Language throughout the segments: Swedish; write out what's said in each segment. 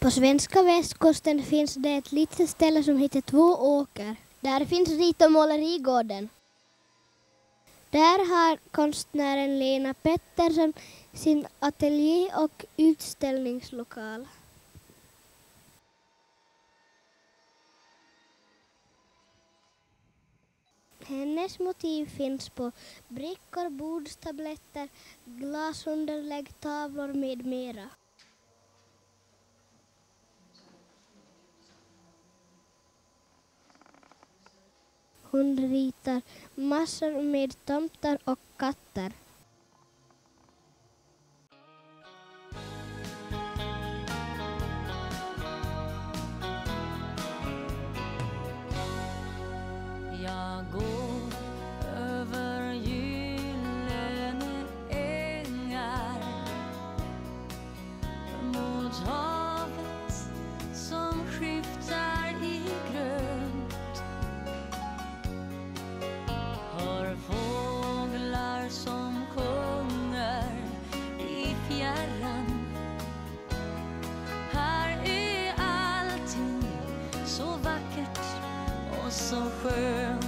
På svenska västkusten finns det ett litet ställe som heter Tvååker. Där finns rit- och målerigården. Där har konstnären Lena Pettersson sin ateljé och utställningslokal. Hennes motiv finns på brickor, bordstabletter, glasunderlägg, tavlor med mera. Hon ritar massor med tomtar och katter. Jag går över gyllene ängar mot havet som skiftar i grönt. Hör fåglar som sjunger i fjärran. Här är allting så vackert och så skönt.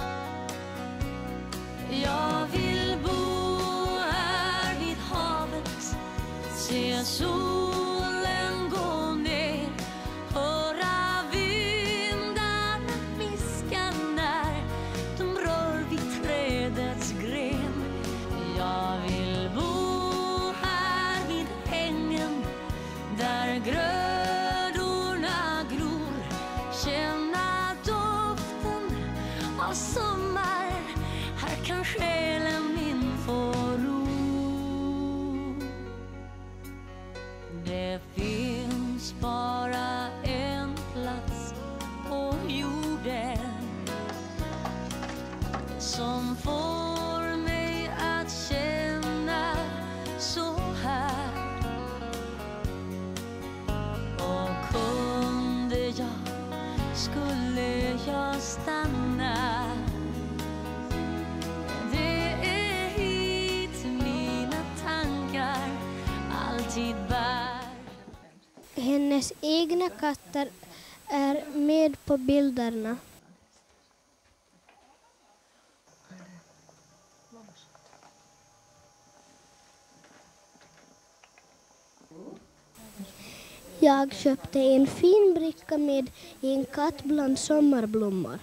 Jag vill bo här vid havet, se solen gå ner, höra vindarna viska när de rör vid trädets gren. Jag vill bo här vid ängen där grödorna gror, känna doften av sommar. Här kan själen min få ro. Det finns bara en plats på jorden som får mig att känna så här. Och kunde jag, skulle jag stanna. Det är hit mina tankar alltid bär. Hennes egna katter är med på bilderna. Jag köpte en fin bricka med en katt bland sommarblommor.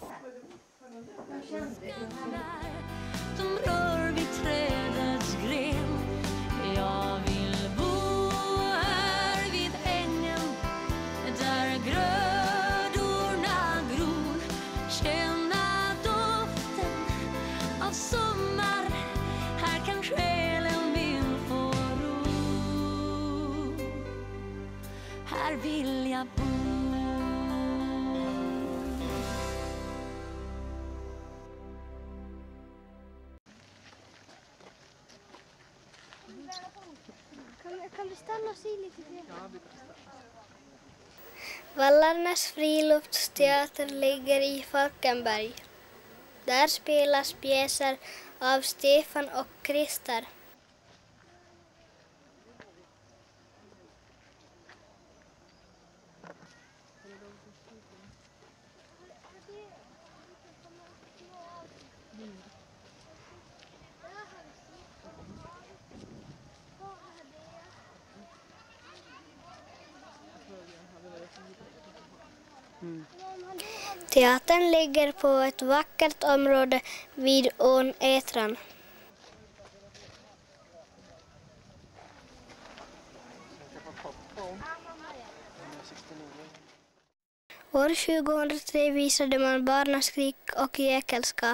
De rör vid trädets gren. Jag vill bo här vid ängen där grödorna gror, känna doften av sommar. Här kan själen min få ro. Här vill jag bo. Kan vi stanna och se lite? Vallarnas friluftsteater ligger i Falkenberg. Där spelas pjäser av Stefan och Christer. Teatern ligger på ett vackert område vid ån Ätran. År 2003 visade man barnaskrik och jäkelskap.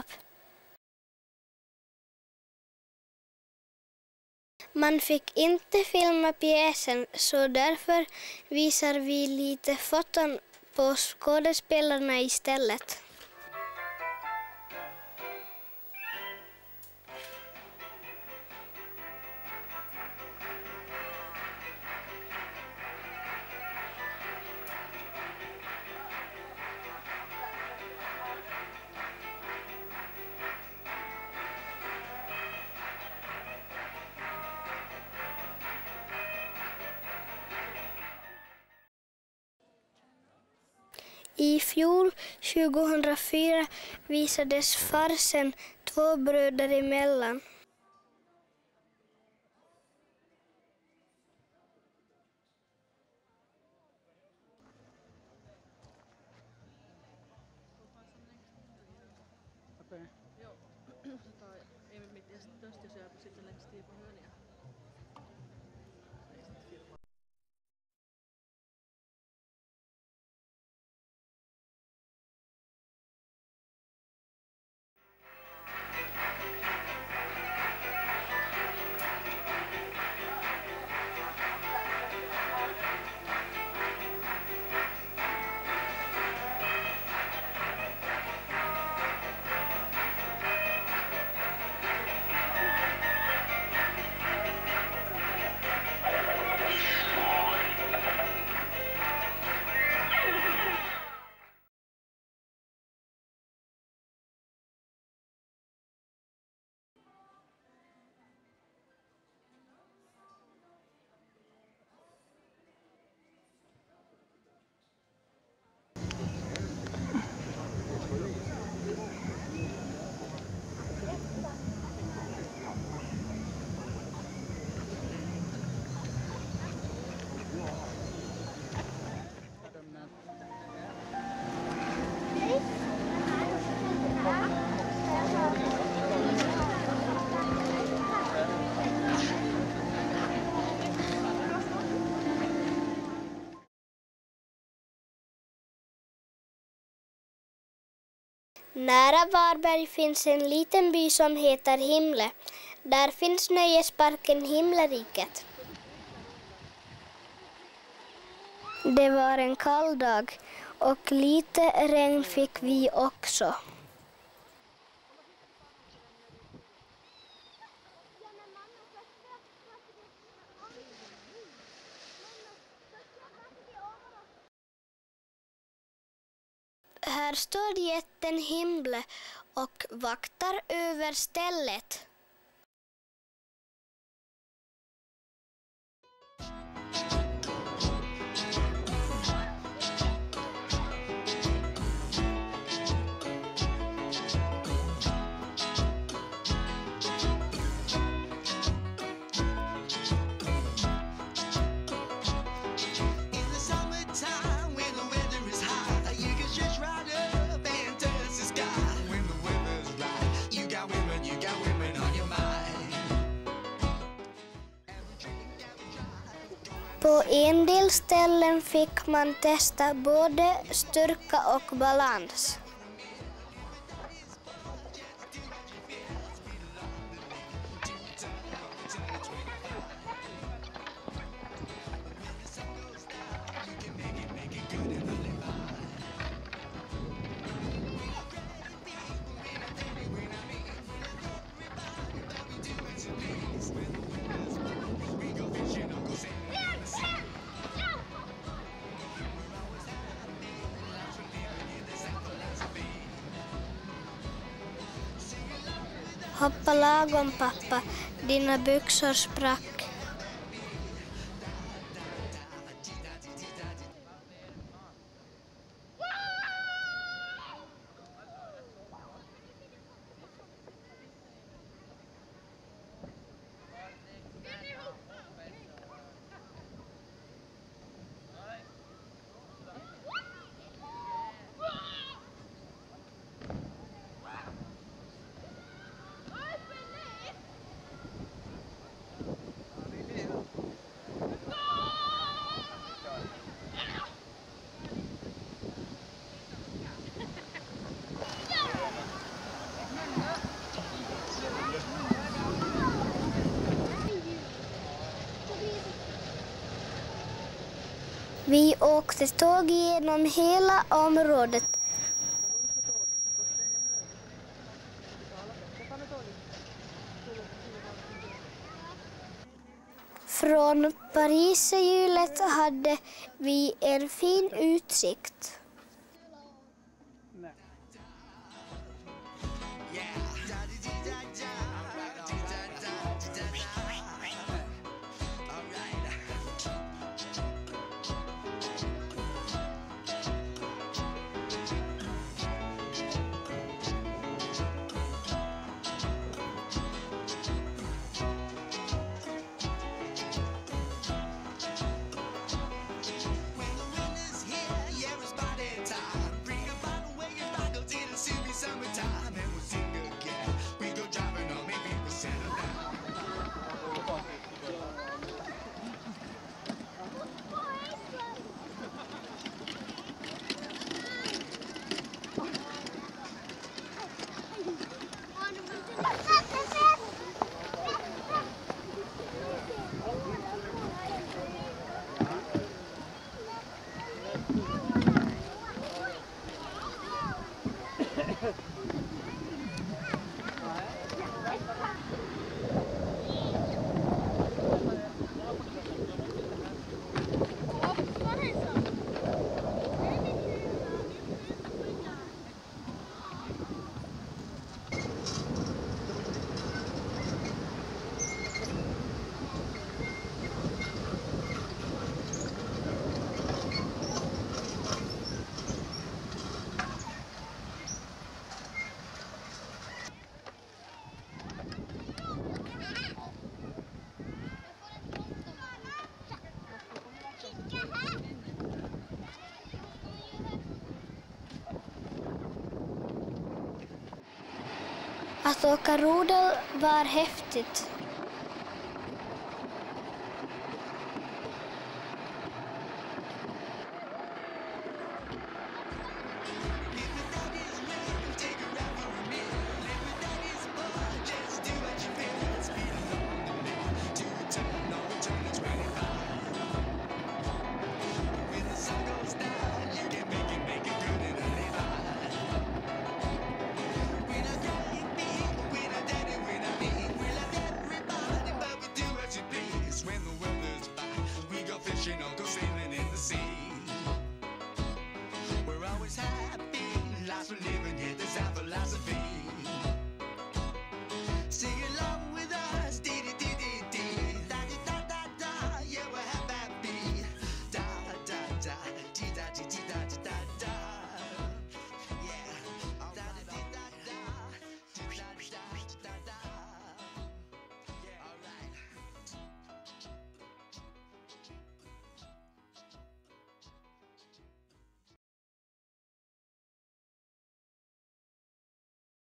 Man fick inte filma pjäsen, så därför visar vi lite foton på skådespelarna istället. I fjol 2004 visades farsen Två bröder emellan. Nära Varberg finns en liten by som heter Himle. Där finns nöjesparken Himleriket. Det var en kall dag och lite regn fick vi också. Här står jätten Himle och vaktar över stället. På en del ställen fick man testa både styrka och balans. Hoppa lagom pappa, dina byxor sprack. Vi åkte tåg genom hela området. Från Pariserhjulet hade vi en fin utsikt. Att åka rodel var häftigt. Da da da,